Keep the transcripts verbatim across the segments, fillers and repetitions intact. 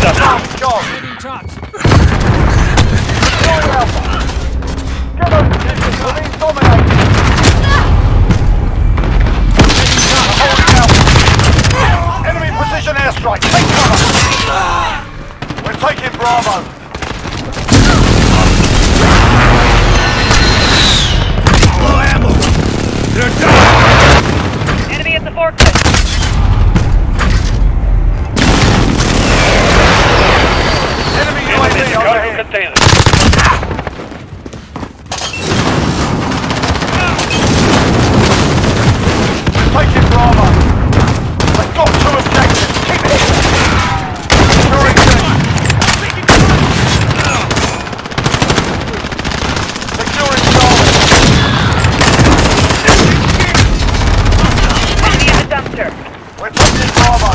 Last job. Getting touched. Destroy Alpha. Get on position. We're being dominated. Holding Alpha. Enemy precision airstrike. Take cover. We're taking Bravo. Low ammo! They're down! Enemy at the forklift. Enemy U A V overhead. Container. We're taking Bravo. We've got two objectives. Keep it. Securing C. Securing Charlie. Enemy in the dumpster. We're taking Bravo.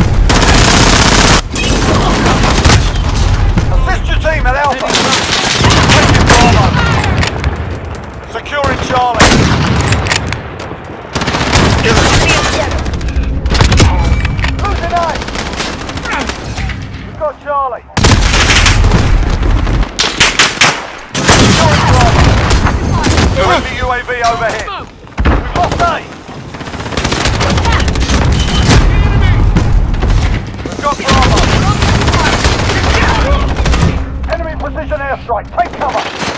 Assist your team at Alpha. Taking Bravo. Securing Charlie. Losing A. We've got Charlie. Securing Bravo. Friendly U A V overhead. We've lost A. We've got Bravo. Enemy precision airstrike. Take cover.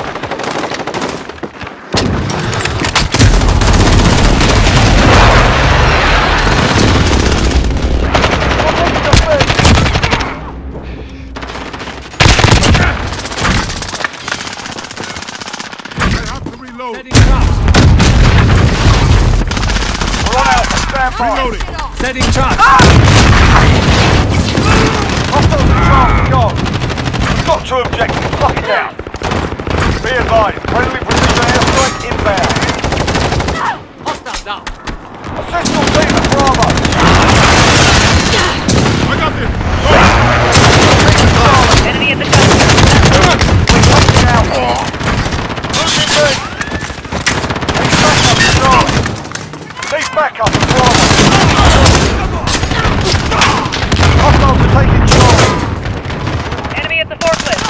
Setting traps. We're on Alpha. Stand by. Reloading! Setting traps. Hostiles in Charlie. Go. We've got two objectives. Lock it down. Be advised. Friendly precision airstrike inbound. Hostile down. Assist your team at Bravo. I got this! Enemy at the dumpster. We're taking Alpha. Losing B. Need backup at Bravo. Hostiles are taking Charlie. Enemy at the forklift.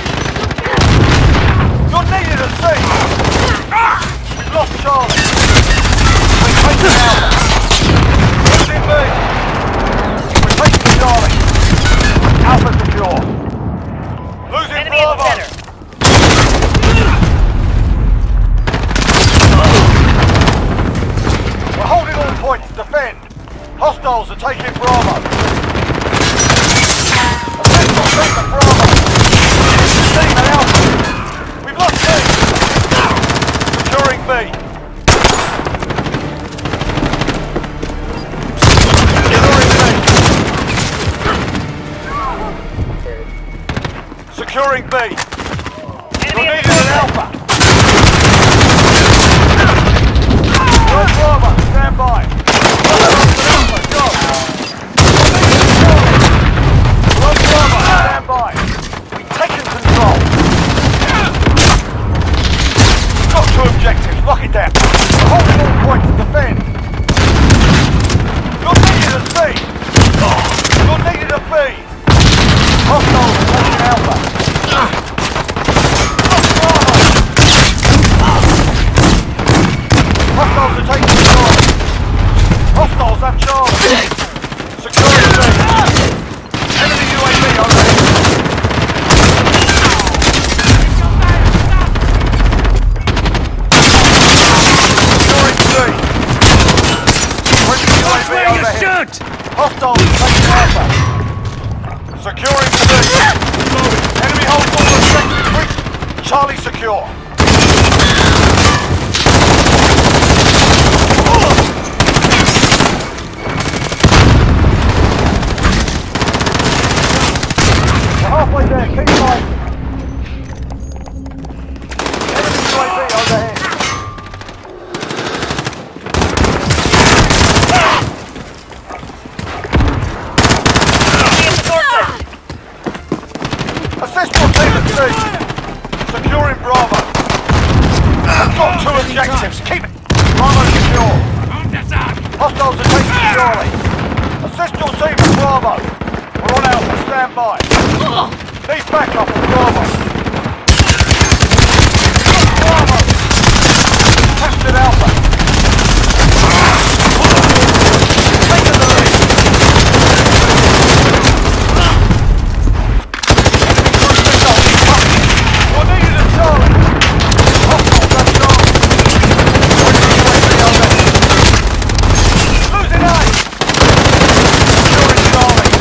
You're needed at C. We've lost Charlie. We're taking Alpha. Losing B. We're taking Charlie. Alpha secure. Losing Enemy at the Bravo. center. We're holding all points. Defend. Hostiles are taking Bravo. Assist your team at Bravo. Team at Alpha. We've lost C. Securing B. Securing B. Securing B. Enemy You're at needed the at forklift. Alpha. Go Bravo. Stand by. Alpha. Go. Go Bravo. Stand by. We've taken control. We've got two objectives. Lock it down. We're holding all points to defend. You're needed at C. You're needed at B. Hostiles are taking Alpha. Lost Bravo. Hostiles are taking Charlie. Hostiles have Charlie. Securing B. Enemy U A V overhead. Securing C. Friendly U A V overhead. Hostiles are taking Alpha. Securing C. Enemy holds all objectives. Charlie secure. We're halfway there. Keep fighting. Enemy U A V overhead. Enemy at the forklift. Assist your team at C. Securing Bravo. I've got two objectives. Keep it. Bravo secure. Hostiles are taking Charlie. Assist your team at Bravo. We're on Alpha. Stand stand by. Need backup on Bravo. Bravo! Captured Alpha. Take the lead. I need you to Charlie. Hostiles at Charlie. Losing A. Securing Charlie.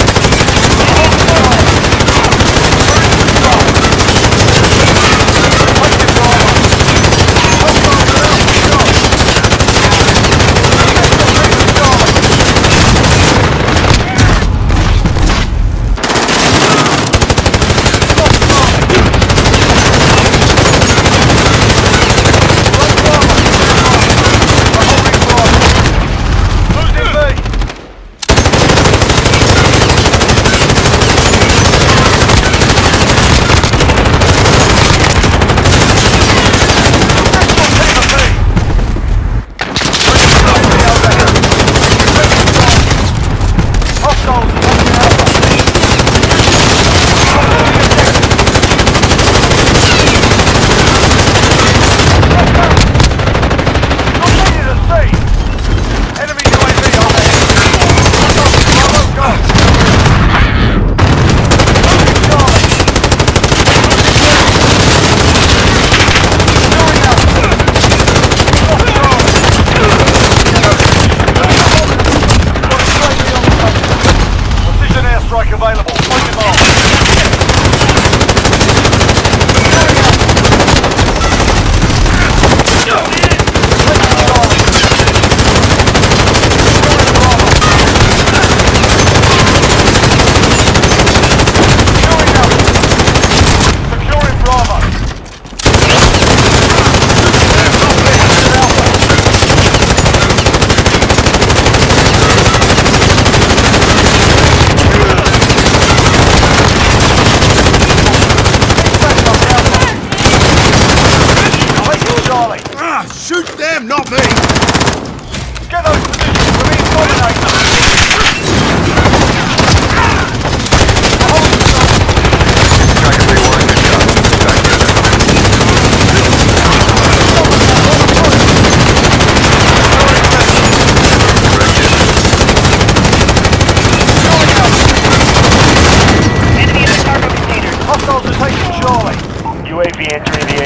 Shoot them, not me! Get those positions, we're being dominated! Striker three one, good job. Enemy in the cargo container. Hostiles are taking Charlie. U A V entering the